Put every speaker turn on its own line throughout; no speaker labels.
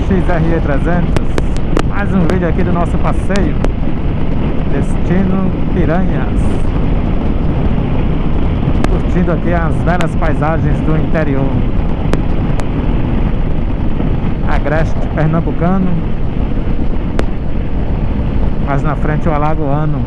XRE 300. Mais um vídeo aqui do nosso passeio. Destino Piranhas. Curtindo aqui as belas paisagens do interior. Agreste pernambucano. Mais na frente o alagoano.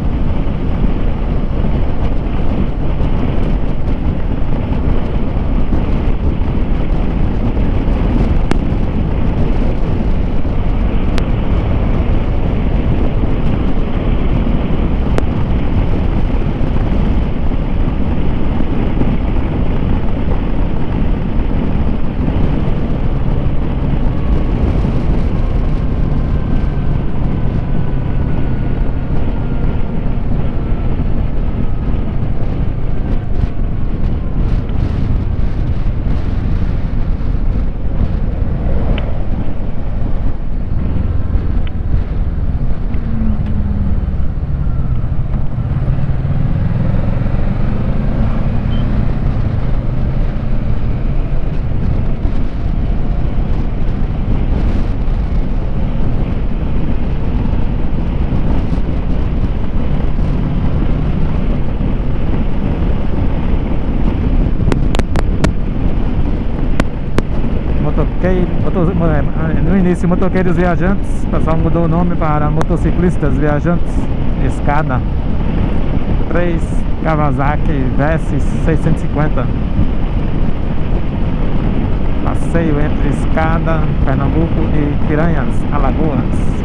No início, motoqueiros viajantes, o pessoal mudou o nome para motociclistas viajantes. Escada 3 Kawasaki Versys 650. Passeio entre Escada, Pernambuco e Piranhas, Alagoas.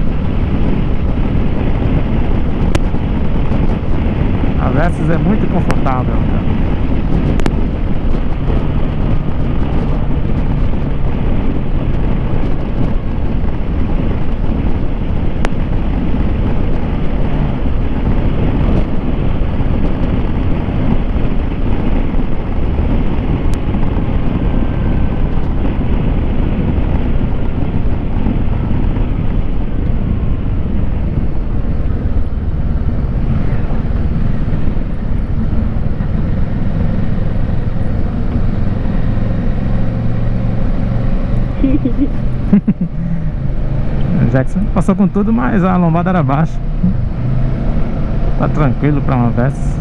A Versys é muito confortável. Jackson passou com tudo, mas a lombada era baixa. Tá tranquilo para uma Versys.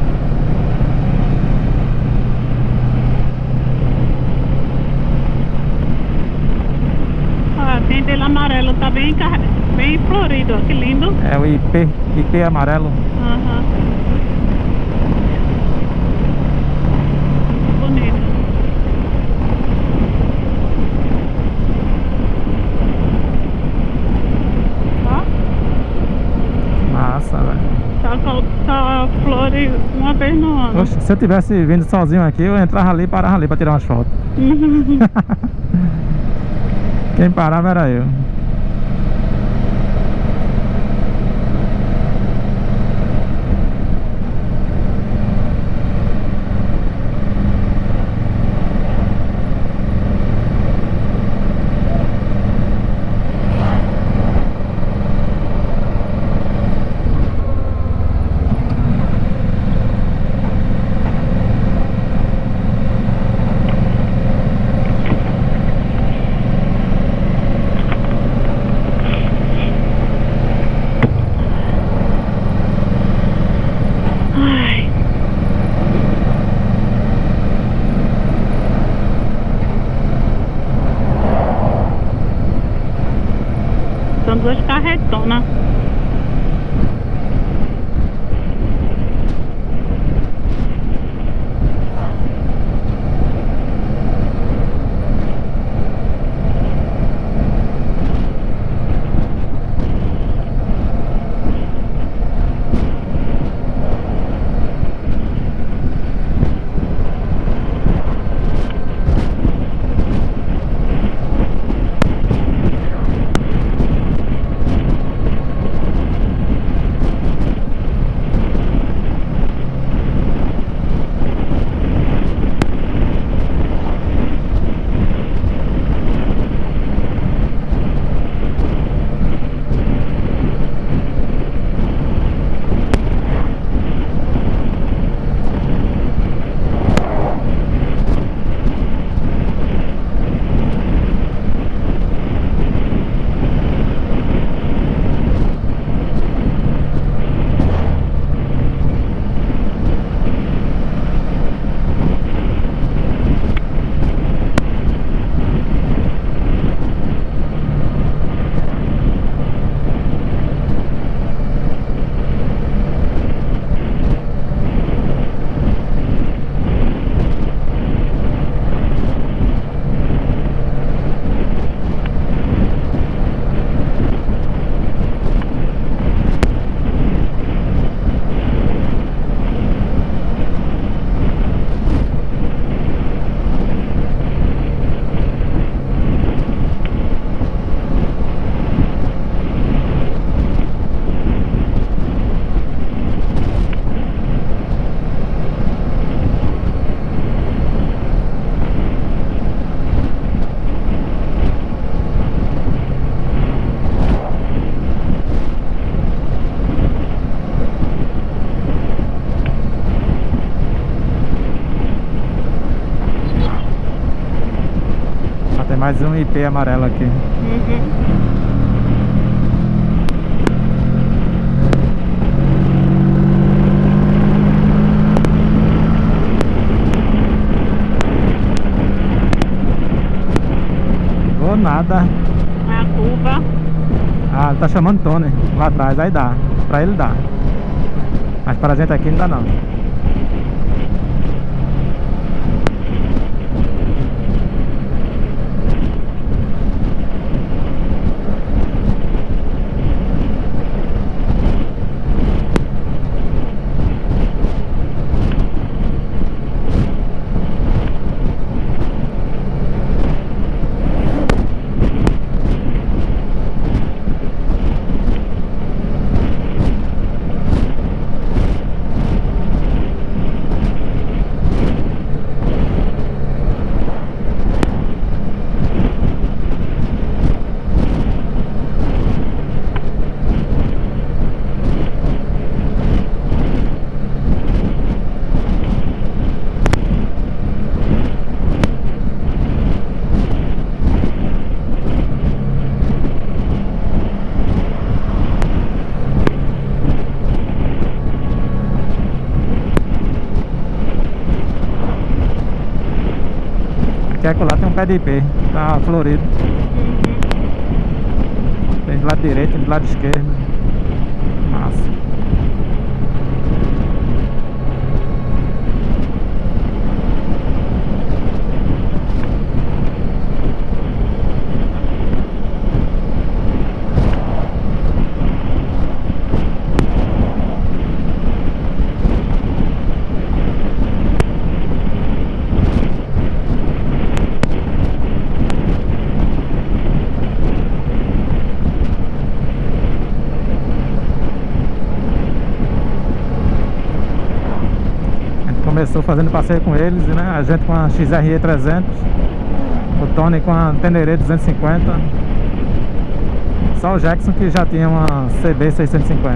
Tem dele amarelo, tá bem florido, ó, que lindo.
É o IP amarelo.
Aham. Bonito.
Massa, velho.
Tá flores uma vez no ano.
Oxe, se eu tivesse vindo sozinho aqui, eu entrava ali e parava ali pra tirar umas fotos. Quem parava era eu.
São duas carretonas.
mais um IP amarelo aqui. Vou nada.
A curva.
Ah, ele tá chamando Tony lá atrás, aí dá. Pra ele dá. Mas pra gente aqui não dá não. Aqui acolá tem um pé de IP, tá florido. Tem do lado direito, tem do lado esquerdo. Massa. Começou fazendo passeio com eles, né? A gente com a XRE 300, o Tony com a Teneré 250, só o Jackson que já tinha uma CB 650.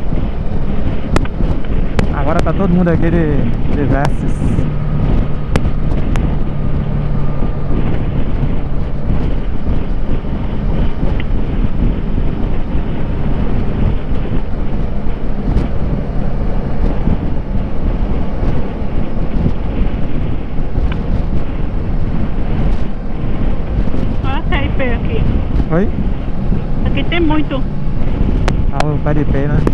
Agora tá todo mundo aqui de Versys. Oi?
Aqui tem muito.
Ah, o pé de IP, né?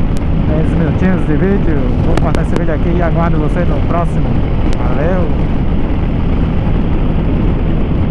De vídeo, vou cortar esse vídeo aqui e aguardo você no próximo. Valeu!